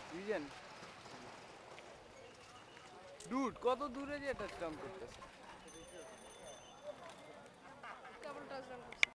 Vision dude কত দূরে যে টাচডাউন করতেছে। কেবল টাচডাউন করছে।